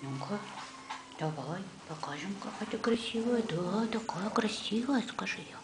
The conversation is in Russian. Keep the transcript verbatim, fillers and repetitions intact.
Ну-ка, давай, покажем, какая ты красивая. Да, такая красивая, скажи я.